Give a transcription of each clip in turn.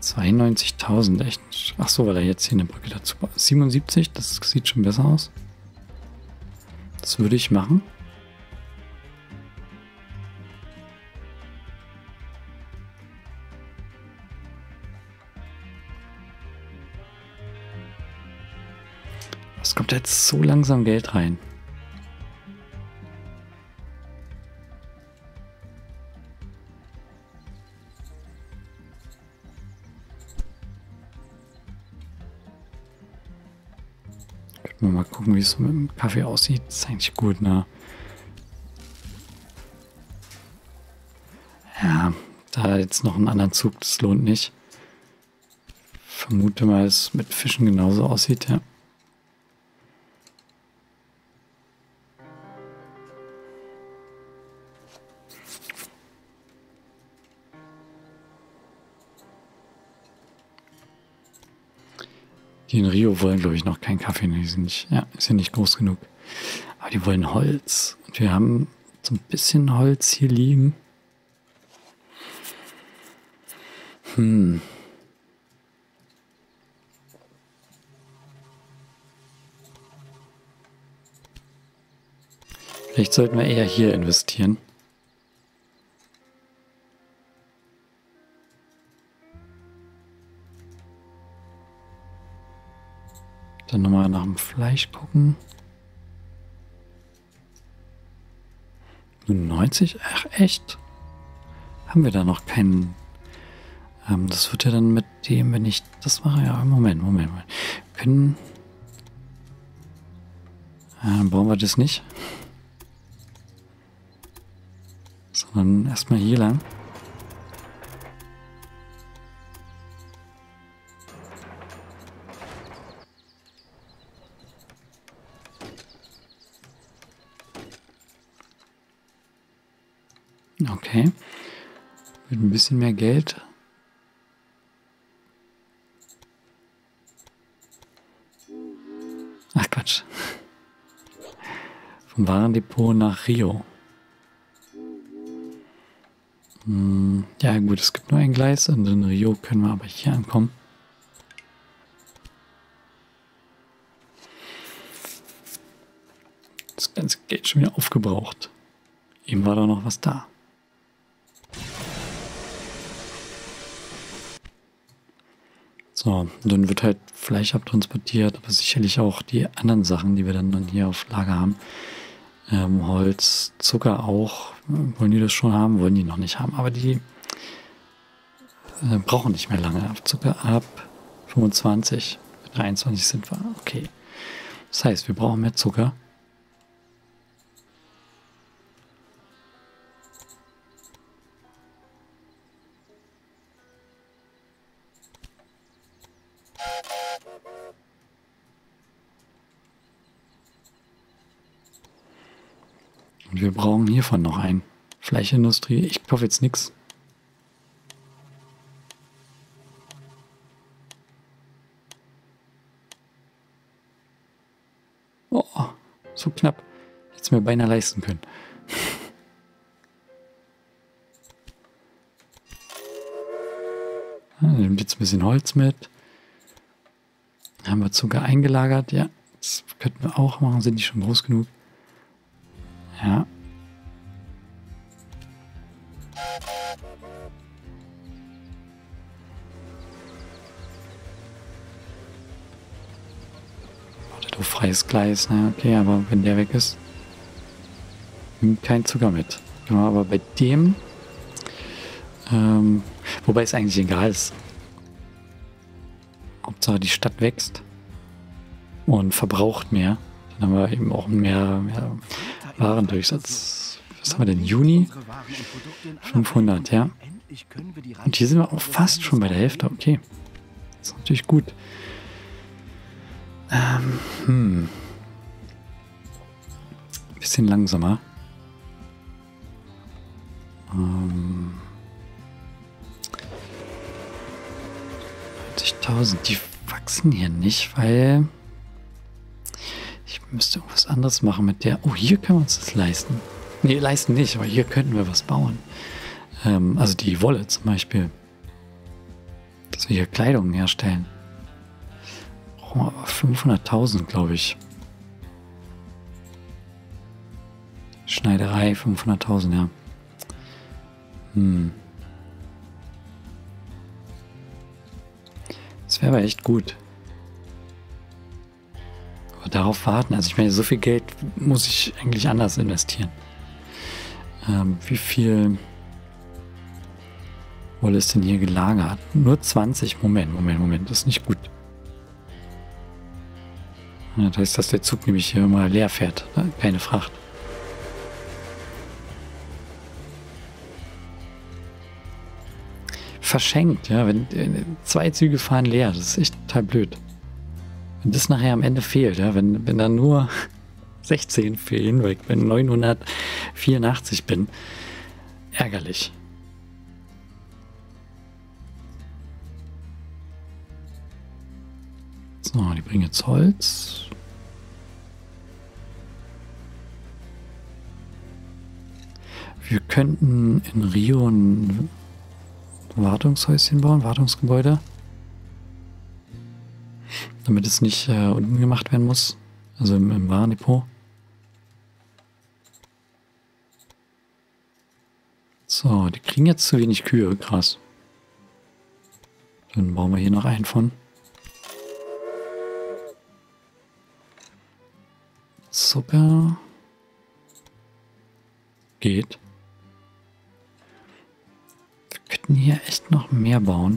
92.000, echt. Ach so, weil er jetzt hier eine Brücke dazu baut. 77, das sieht schon besser aus. Das würde ich machen. Es kommt jetzt so langsam Geld rein. Mal gucken, wie es so mit dem Kaffee aussieht. Das ist eigentlich gut, ne? Ja, da jetzt noch einen anderen Zug, das lohnt nicht. Vermute mal, dass es mit Fischen genauso aussieht, ja. Die in Rio wollen, glaube ich, noch keinen Kaffee. Die sind nicht, ja, ist ja nicht groß genug. Aber die wollen Holz. Und wir haben so ein bisschen Holz hier liegen. Vielleicht sollten wir eher hier investieren. Dann nochmal nach dem Fleisch gucken. 90? Ach, echt? Haben wir da noch keinen... das wird ja dann mit dem, wenn ich das mache... Ja, Moment. Wir können... brauchen wir das nicht. Sondern erstmal hier lang. Okay. Mit ein bisschen mehr Geld. Ach Quatsch. Vom Warendepot nach Rio. Ja gut, es gibt nur ein Gleis und in Rio können wir aber hier ankommen. Das ganze Geld schon wieder aufgebraucht. Eben war da noch was da. So, dann wird halt Fleisch abtransportiert, aber sicherlich auch die anderen Sachen, die wir dann hier auf Lager haben. Holz, Zucker auch. Wollen die das schon haben? Wollen die noch nicht haben. Aber die brauchen nicht mehr lange. Zucker ab 25. 23 sind wir. Okay. Das heißt, wir brauchen mehr Zucker. Und wir brauchen hiervon noch einen. Fleischindustrie. Ich kaufe jetzt nichts. Oh, so knapp. Hätte es mir beinahe leisten können. Nimmt jetzt ein bisschen Holz mit. Haben wir Zucker eingelagert. Ja, das könnten wir auch machen. Sind die schon groß genug? Ja. Warte, du freies Gleis. Na, okay, aber wenn der weg ist, nimmt kein Zucker mit. Genau, aber bei dem, wobei es eigentlich egal ist. Hauptsache die Stadt wächst und verbraucht mehr. Dann haben wir eben auch mehr Warendurchsatz. Was haben wir denn? Juni? 500, ja. Und hier sind wir auch fast schon bei der Hälfte. Okay. Das ist natürlich gut. Bisschen langsamer. 90.000. Die wachsen hier nicht, weil ich müsste irgendwas anderes machen mit der. Oh, hier können wir uns das leisten. Nee, leisten nicht, aber hier könnten wir was bauen. Also die Wolle zum Beispiel. dass wir hier Kleidung herstellen. Brauchen wir aber 500.000, glaube ich. Schneiderei 500.000, ja. Das wäre aber echt gut. Aber darauf warten, also ich meine, so viel Geld muss ich eigentlich anders investieren. Wie viel Wolle ist denn hier gelagert? Nur 20. Moment, das ist nicht gut. Das heißt, dass der Zug nämlich hier immer leer fährt, ne? Keine Fracht. Verschenkt, ja, wenn 2 Züge fahren leer, das ist echt total blöd. Wenn das nachher am Ende fehlt, ja, wenn dann nur 16 fehlen, weil ich bei 984 bin, ärgerlich. So, die bringen jetzt Holz. Wir könnten in Rio ein Wartungshäuschen bauen, Wartungsgebäude. Damit es nicht unten gemacht werden muss. Also im Warendepot. So, die kriegen jetzt zu wenig Kühe, krass. Dann bauen wir hier noch einen von. Zucker. Geht. Wir könnten hier echt noch mehr bauen.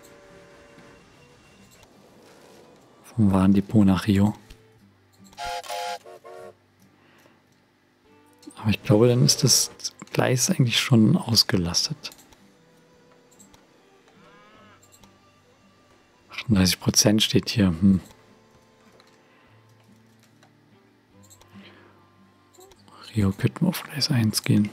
Vom Warendepot nach Rio. Aber ich glaube, dann ist das Gleis eigentlich schon ausgelastet. 38% steht hier. Rio könnten wir auf Gleis 1 gehen.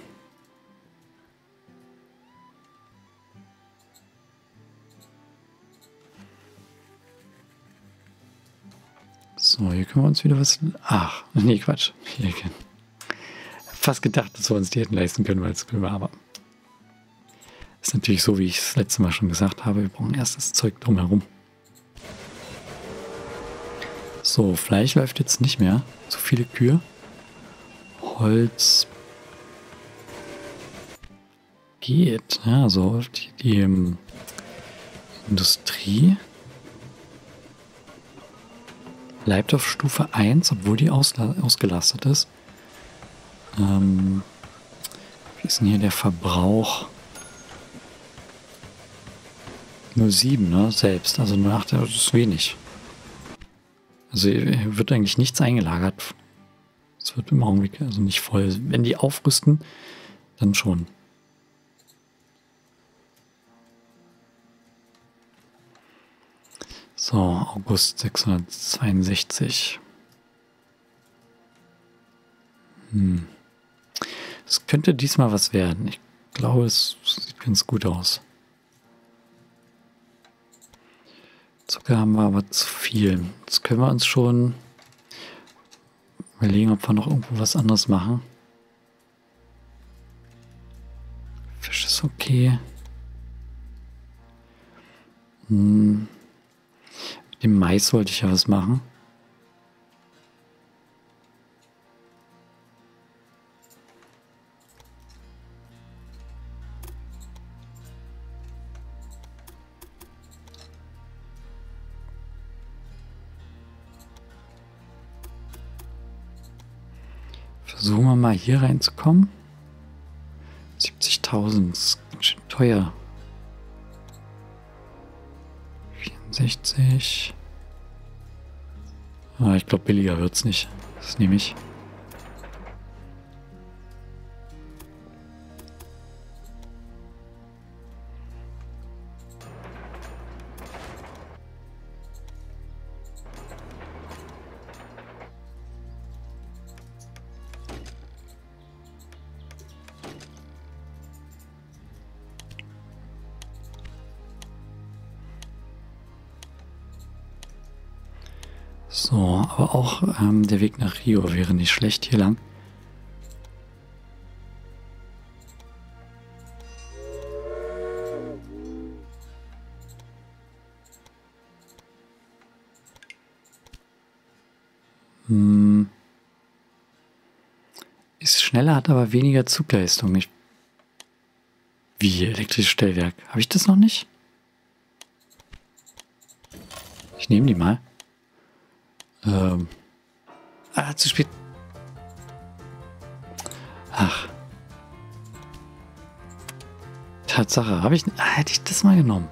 So, hier können wir uns wieder was... Ach, nee, Quatsch. Hier können... Fast gedacht, dass wir uns die hätten leisten können, weil es können wir aber. Ist natürlich so, wie ich es das letzte Mal schon gesagt habe. Wir brauchen erst das Zeug drumherum. So, Fleisch läuft jetzt nicht mehr. So viele Kühe. Holz geht. Ja, so die Industrie bleibt auf Stufe 1, obwohl die ausgelastet ist. Wie ist denn hier der Verbrauch? Nur 7, ne? Selbst. Also nur 8, das ist wenig. Also hier wird eigentlich nichts eingelagert. Es wird im Augenblick also nicht voll. Wenn die aufrüsten, dann schon. So, August 662. Es könnte diesmal was werden. Ich glaube, es sieht ganz gut aus. Zucker haben wir aber zu viel. Jetzt können wir uns schon überlegen, ob wir noch irgendwo was anderes machen. Fisch ist okay. Mit dem Mais wollte ich ja was machen. Versuchen wir mal hier reinzukommen. 70.000 ist ganz schön teuer. 64. Ah, ich glaube, billiger wird es nicht. Das nehme ich. So, aber auch der Weg nach Rio wäre nicht schlecht hier lang. Ist schneller, hat aber weniger Zugleistung. Wie elektrisches Stellwerk? Habe ich das noch nicht? Ich nehme die mal. Zu spät. Ach. Tatsache, hätte ich das mal genommen.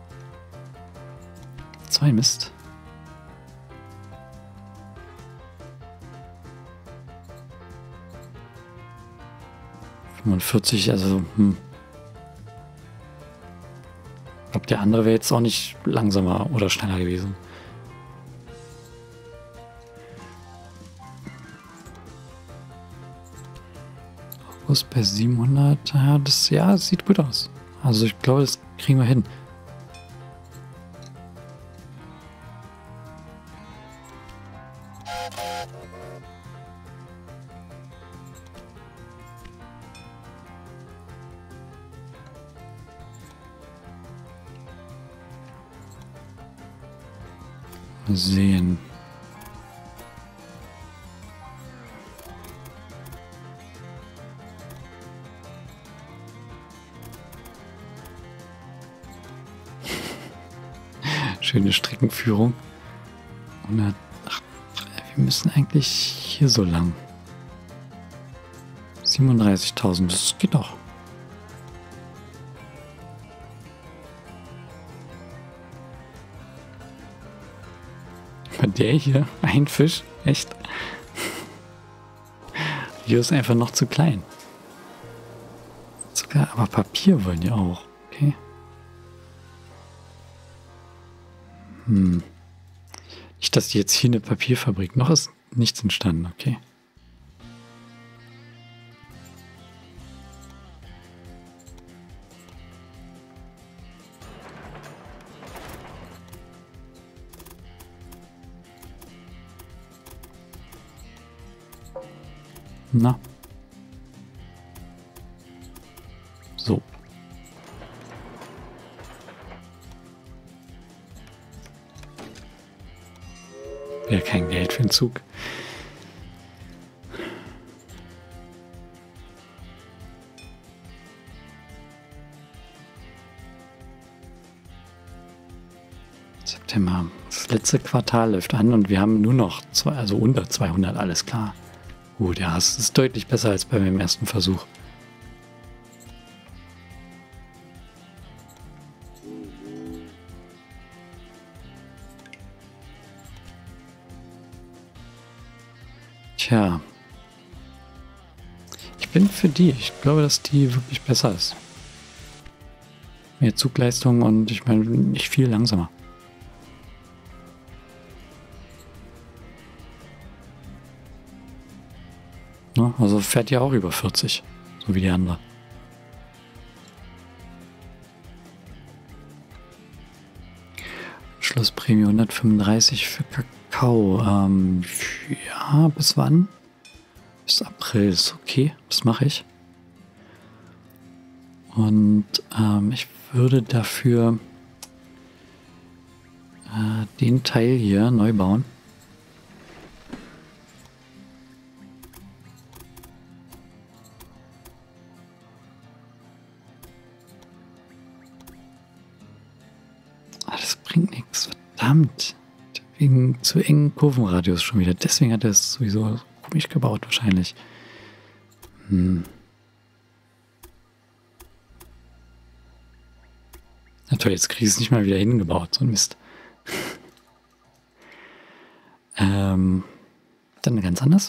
So ein Mist. ...45, also... Ich glaube, der andere wäre jetzt auch nicht langsamer oder schneller gewesen. August bei 700, das sieht gut aus. Also ich glaube, das kriegen wir hin. Mal sehen. Schöne Streckenführung. Wir müssen eigentlich hier so lang. 37.000, das geht doch. Der hier, ein Fisch, echt? Hier ist einfach noch zu klein. Sogar, aber Papier wollen die auch. Okay. Nicht, dass die jetzt hier eine Papierfabrik. Noch ist nichts entstanden, okay. Na. So. Wäre kein Geld für den Zug. September. Das letzte Quartal läuft an und wir haben nur noch also unter 200, alles klar. Gut, ja, es ist deutlich besser als bei meinem ersten Versuch. Tja. Ich bin für die. Ich glaube, dass die wirklich besser ist. Mehr Zugleistung und ich meine, nicht viel langsamer. Ne? Also fährt ja auch über 40, so wie die andere. Schlussprämie 135 für Kakao. Ja, bis wann? Bis April ist okay, das mache ich. Und ich würde dafür den Teil hier neu bauen. Das bringt nichts, verdammt. Wegen zu engen Kurvenradius schon wieder. Deswegen hat er es sowieso komisch gebaut wahrscheinlich. Na toll, jetzt kriege ich es nicht mal wieder hingebaut. So ein Mist. Dann ganz anders.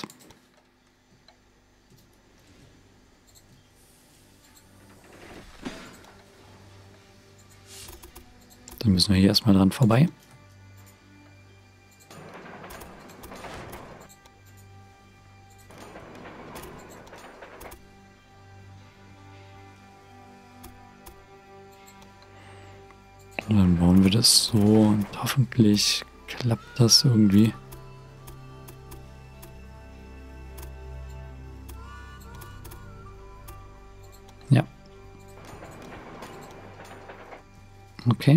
Dann müssen wir hier erstmal dran vorbei. Und dann bauen wir das so und hoffentlich klappt das irgendwie. Ja. Okay.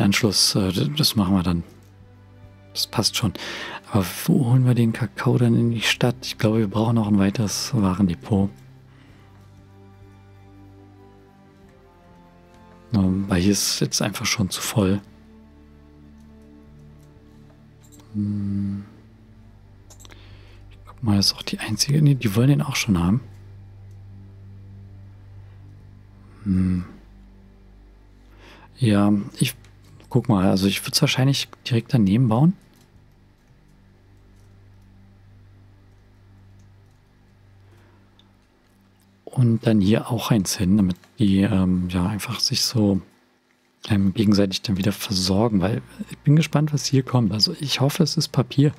Anschluss, das machen wir dann. Das passt schon. Aber wo holen wir den Kakao dann in die Stadt? Ich glaube, wir brauchen noch ein weiteres Warendepot. Weil hier ist jetzt einfach schon zu voll. Ich guck mal, das ist auch die einzige. Nee, die wollen den auch schon haben. Ja, ich guck mal. Also ich würde es wahrscheinlich direkt daneben bauen. Und dann hier auch eins hin, damit die ja einfach sich so gegenseitig dann wieder versorgen, weil ich bin gespannt, was hier kommt. Also ich hoffe, es ist Papier.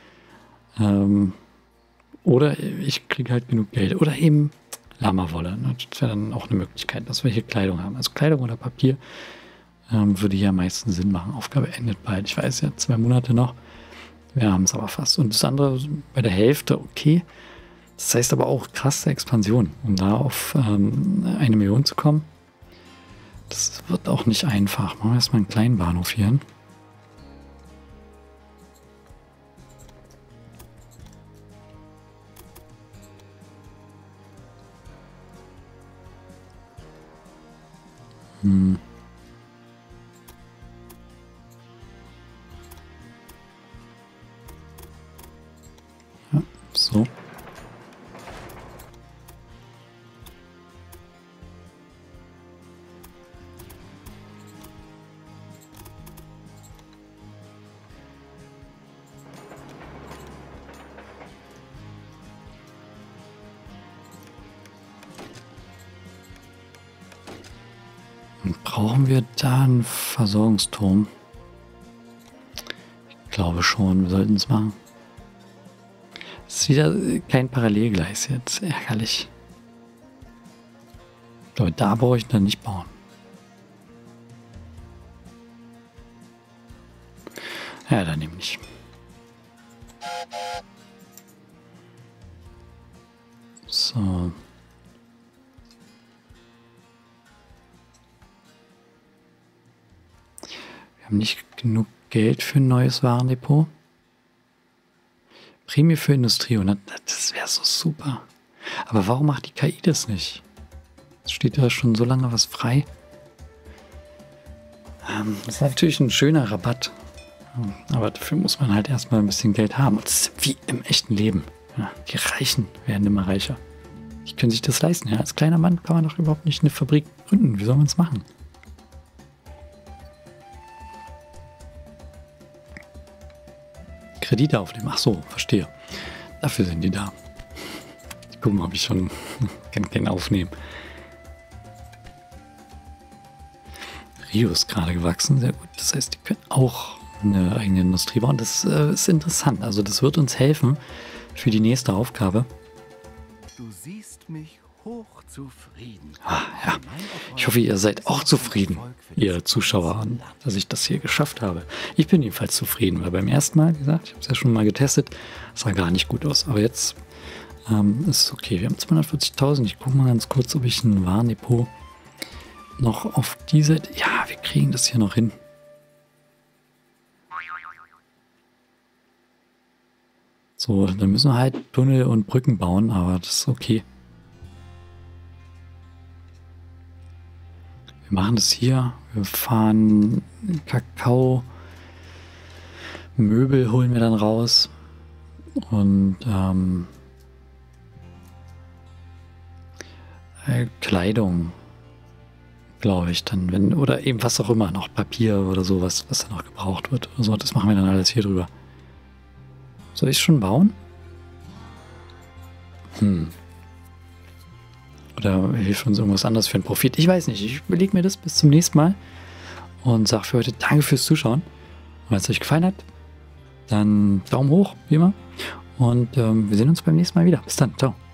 Oder ich kriege halt genug Geld. Oder eben Lamawolle. Ne? Das wäre dann auch eine Möglichkeit, dass wir hier Kleidung haben. Also Kleidung oder Papier würde hier am meisten Sinn machen. Aufgabe endet bald. Ich weiß ja, 2 Monate noch. Wir haben es aber fast. Und das andere bei der Hälfte, okay. Das heißt aber auch krasse Expansion, um da auf 1 Million zu kommen. Das wird auch nicht einfach. Machen wir erstmal einen kleinen Bahnhof hier hin. Ja, so. Brauchen wir da einen Versorgungsturm? Ich glaube schon, wir sollten es machen. Es ist wieder kein Parallelgleis jetzt. Ärgerlich. Ich glaube, da brauche ich dann nicht bauen. Ja, dann eben nicht. So. Wir haben nicht genug Geld für ein neues Warendepot. Prämie für Industrie, und das wäre so super. Aber warum macht die KI das nicht? Es steht da schon so lange was frei. Das ist natürlich ein schöner Rabatt. Aber dafür muss man halt erstmal ein bisschen Geld haben. Und das ist wie im echten Leben. Ja, die Reichen werden immer reicher. Die können sich das leisten. Ja, als kleiner Mann kann man doch überhaupt nicht eine Fabrik gründen. Wie soll man es machen? Kredite aufnehmen. Ach so, verstehe. Dafür sind die da. Ich gucke mal, ob ich schon keinen aufnehmen. Rio ist gerade gewachsen, sehr gut. Das heißt, die können auch eine eigene Industrie bauen. Das ist interessant. Also das wird uns helfen für die nächste Aufgabe. Du siehst mich hochzufrieden. Ja. Ich hoffe, ihr seid auch zufrieden, ihr Zuschauer, dass ich das hier geschafft habe. Ich bin jedenfalls zufrieden, weil beim ersten Mal, wie gesagt, ich habe es ja schon mal getestet, sah gar nicht gut aus. Aber jetzt ist es okay. Wir haben 240.000. Ich gucke mal ganz kurz, ob ich ein Warendepot noch auf diese... Ja, wir kriegen das hier noch hin. So, dann müssen wir halt Tunnel und Brücken bauen, aber das ist okay. Wir machen das hier. Wir fahren Kakao. Möbel holen wir dann raus. Und Kleidung, glaube ich, dann, wenn, oder eben was auch immer, noch Papier oder sowas, was dann noch gebraucht wird. Also das machen wir dann alles hier drüber. Soll ich es schon bauen? Oder hilft uns irgendwas anderes für einen Profit? Ich weiß nicht. Ich überlege mir das bis zum nächsten Mal und sage für heute danke fürs Zuschauen. Und wenn es euch gefallen hat, dann Daumen hoch, wie immer. Und wir sehen uns beim nächsten Mal wieder. Bis dann. Ciao.